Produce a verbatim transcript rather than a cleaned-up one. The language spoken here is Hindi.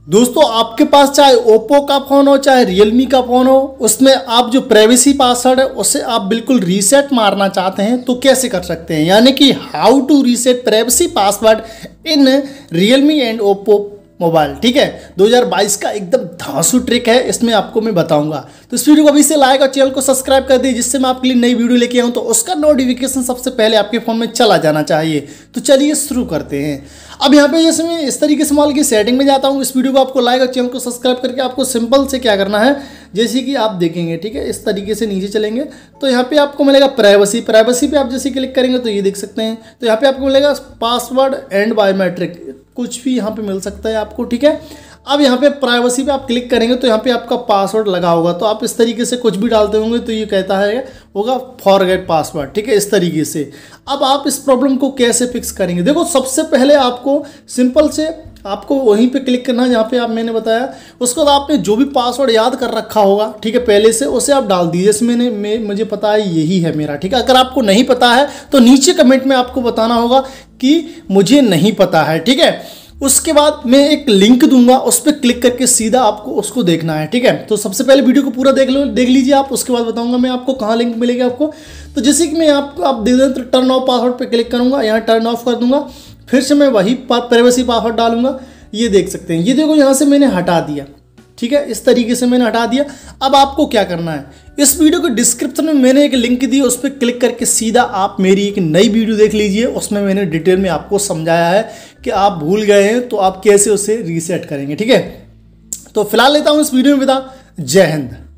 दोस्तों आपके पास चाहे ओप्पो का फ़ोन हो चाहे रियलमी का फ़ोन हो, उसमें आप जो प्राइवेसी पासवर्ड है उसे आप बिल्कुल रीसेट मारना चाहते हैं तो कैसे कर सकते हैं, यानी कि how to reset privacy password in Realme and Oppo mobile. ठीक है, दो हज़ार बाईस का एकदम धांसू ट्रिक है, इसमें आपको मैं बताऊंगा। तो इस वीडियो को अभी से लाइक और चैनल को सब्सक्राइब कर दीजिए, जिससे मैं आपके लिए नई वीडियो लेके आऊँ तो उसका नोटिफिकेशन सबसे पहले आपके फ़ोन में चला जाना चाहिए। तो चलिए शुरू करते हैं। अब यहाँ पे जैसे मैं इस तरीके से मोबाइल की सेटिंग में जाता हूँ, इस वीडियो को आपको लाइक और चैनल को सब्सक्राइब करके आपको सिंपल से क्या करना है, जैसे कि आप देखेंगे। ठीक है, इस तरीके से नीचे चलेंगे तो यहाँ पे आपको मिलेगा प्राइवेसी। प्राइवेसी पे आप जैसे क्लिक करेंगे तो ये देख सकते हैं, तो यहाँ पे आपको मिलेगा पासवर्ड एंड बायोमेट्रिक, कुछ भी यहाँ पे मिल सकता है आपको। ठीक है, अब यहाँ पे प्राइवेसी पे आप क्लिक करेंगे तो यहाँ पे आपका पासवर्ड लगा होगा, तो आप इस तरीके से कुछ भी डालते होंगे तो ये कहता है होगा फॉरगेट पासवर्ड। ठीक है, इस तरीके से। अब आप इस प्रॉब्लम को कैसे फिक्स करेंगे, देखो सबसे पहले आपको सिंपल से आपको वहीं पे क्लिक करना है जहाँ पे आप मैंने बताया। उसके बाद आपने जो भी पासवर्ड याद कर रखा होगा, ठीक है, पहले से उसे आप डाल दीजिए। जैसे मैंने मैं मुझे पता है यही है मेरा। ठीक है, अगर आपको नहीं पता है तो नीचे कमेंट में आपको बताना होगा कि मुझे नहीं पता है। ठीक है, उसके बाद मैं एक लिंक दूंगा, उस पर क्लिक करके सीधा आपको उसको देखना है। ठीक है, तो सबसे पहले वीडियो को पूरा देख लो देख लीजिए आप, उसके बाद बताऊंगा मैं आपको कहाँ लिंक मिलेगी आपको। तो जैसे कि मैं आपको आप दे दें तो टर्न ऑफ पासवर्ड पे क्लिक करूंगा, यहाँ टर्न ऑफ कर दूंगा, फिर से मैं वही प्राइवेसी पासवर्ड डालूंगा। ये देख सकते हैं, ये देखो यहाँ से मैंने हटा दिया। ठीक है, इस तरीके से मैंने हटा दिया। अब आपको क्या करना है, इस वीडियो के डिस्क्रिप्शन में मैंने एक लिंक दी, उस पर क्लिक करके सीधा आप मेरी एक नई वीडियो देख लीजिए। उसमें मैंने डिटेल में आपको समझाया है कि आप भूल गए हैं तो आप कैसे उसे रीसेट करेंगे। ठीक है, तो फिलहाल लेता हूँ इस वीडियो में विदा। जय हिंद।